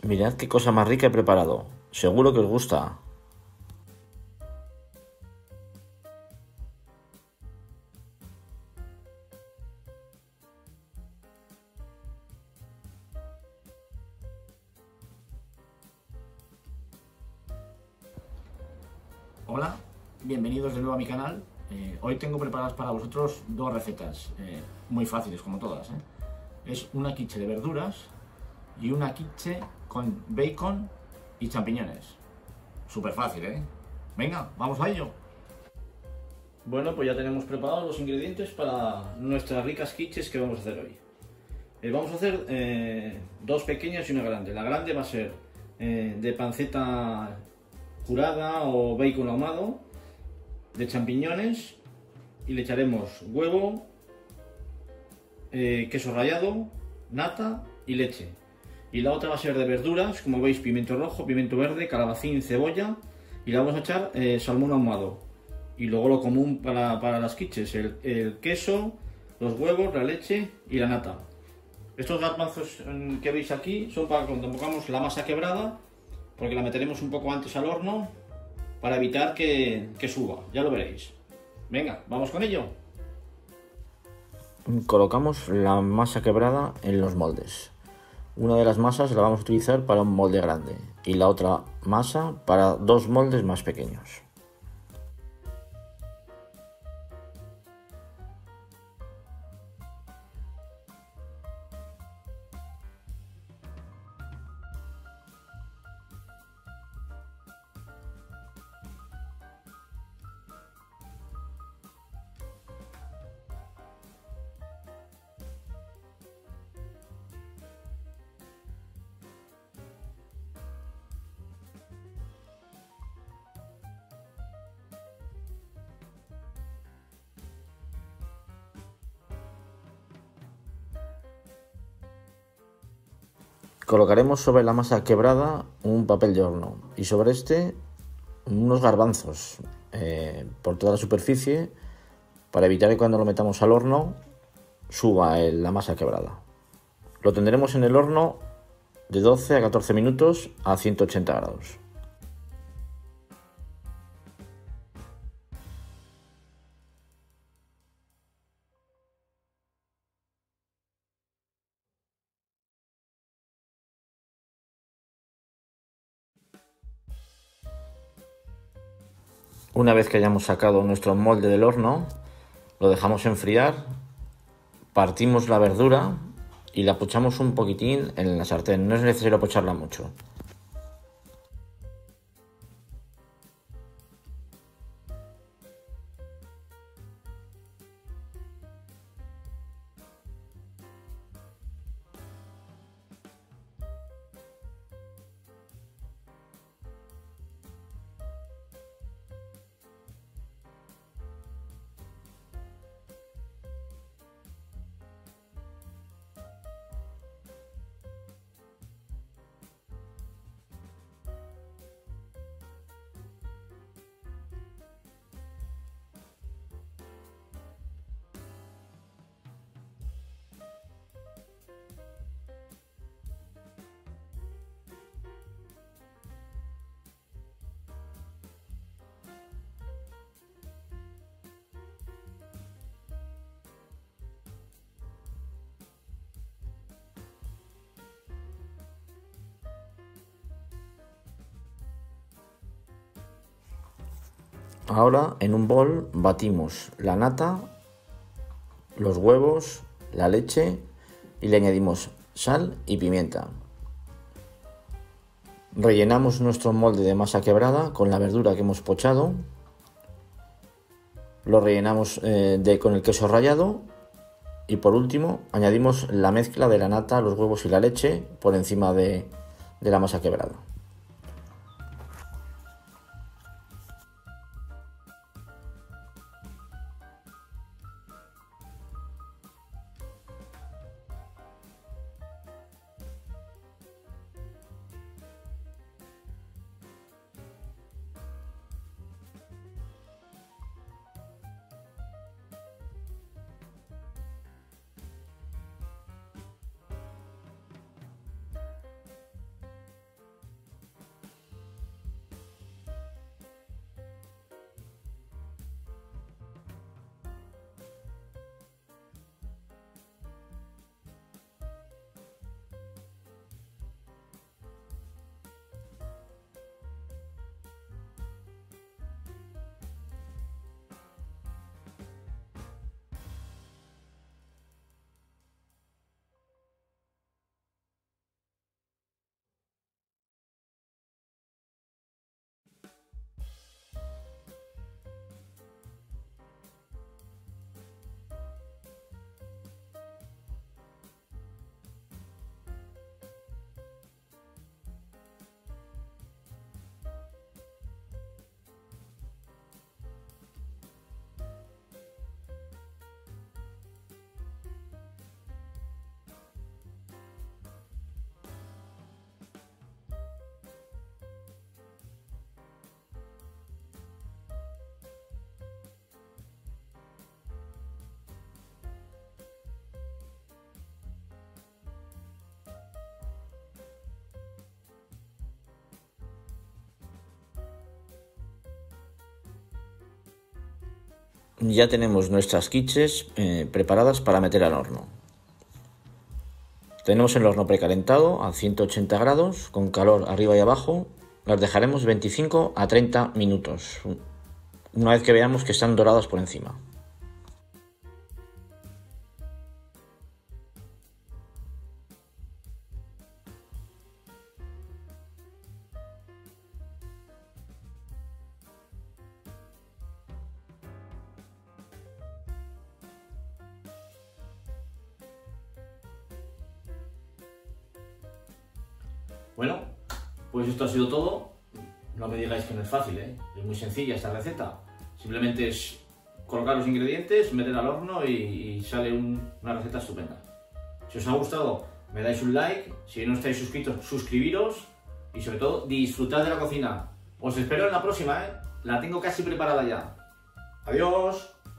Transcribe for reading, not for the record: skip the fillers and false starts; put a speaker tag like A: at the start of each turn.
A: Mirad qué cosa más rica he preparado. Seguro que os gusta.
B: Hola, bienvenidos de nuevo a mi canal. Hoy tengo preparadas para vosotros dos recetas muy fáciles como todas. Es una quiche de verduras y una quiche con bacon y champiñones. Súper fácil, ¿eh? Venga, vamos a ello.
C: Bueno, pues ya tenemos preparados los ingredientes para nuestras ricas quiches que vamos a hacer hoy. Vamos a hacer dos pequeñas y una grande. La grande va a ser de panceta curada o bacon ahumado, de champiñones, y le echaremos huevo, queso rallado, nata y leche. Y la otra va a ser de verduras, como veis, pimiento rojo, pimiento verde, calabacín, cebolla, y le vamos a echar salmón ahumado. Y luego lo común para las quiches, el queso, los huevos, la leche y la nata. Estos garbanzos que veis aquí son para cuando pongamos la masa quebrada, porque la meteremos un poco antes al horno para evitar que suba, ya lo veréis. Venga, vamos con ello.
A: Colocamos la masa quebrada en los moldes. Una de las masas la vamos a utilizar para un molde grande y la otra masa para dos moldes más pequeños. Colocaremos sobre la masa quebrada un papel de horno y sobre este unos garbanzos por toda la superficie para evitar que cuando lo metamos al horno suba la masa quebrada. Lo tendremos en el horno de 12 a 14 minutos a 180 grados. Una vez que hayamos sacado nuestro molde del horno, lo dejamos enfriar, partimos la verdura y la pochamos un poquitín en la sartén. No es necesario pocharla mucho. Ahora en un bol batimos la nata, los huevos, la leche y le añadimos sal y pimienta. Rellenamos nuestro molde de masa quebrada con la verdura que hemos pochado. Lo rellenamos con el queso rallado y por último añadimos la mezcla de la nata, los huevos y la leche por encima de la masa quebrada. ya tenemos nuestras quiches preparadas para meter al horno. Tenemos el horno precalentado a 180 grados, con calor arriba y abajo. Las dejaremos 25 a 30 minutos, una vez que veamos que están doradas por encima.
C: Bueno, pues esto ha sido todo. No me digáis que no es fácil, ¿eh? Es muy sencilla esta receta. Simplemente es colocar los ingredientes, meter al horno y sale una receta estupenda. Si os ha gustado, me dais un like. Si no estáis suscritos, suscribiros. Y sobre todo, disfrutad de la cocina. Os espero en la próxima, ¿eh? La tengo casi preparada ya. Adiós.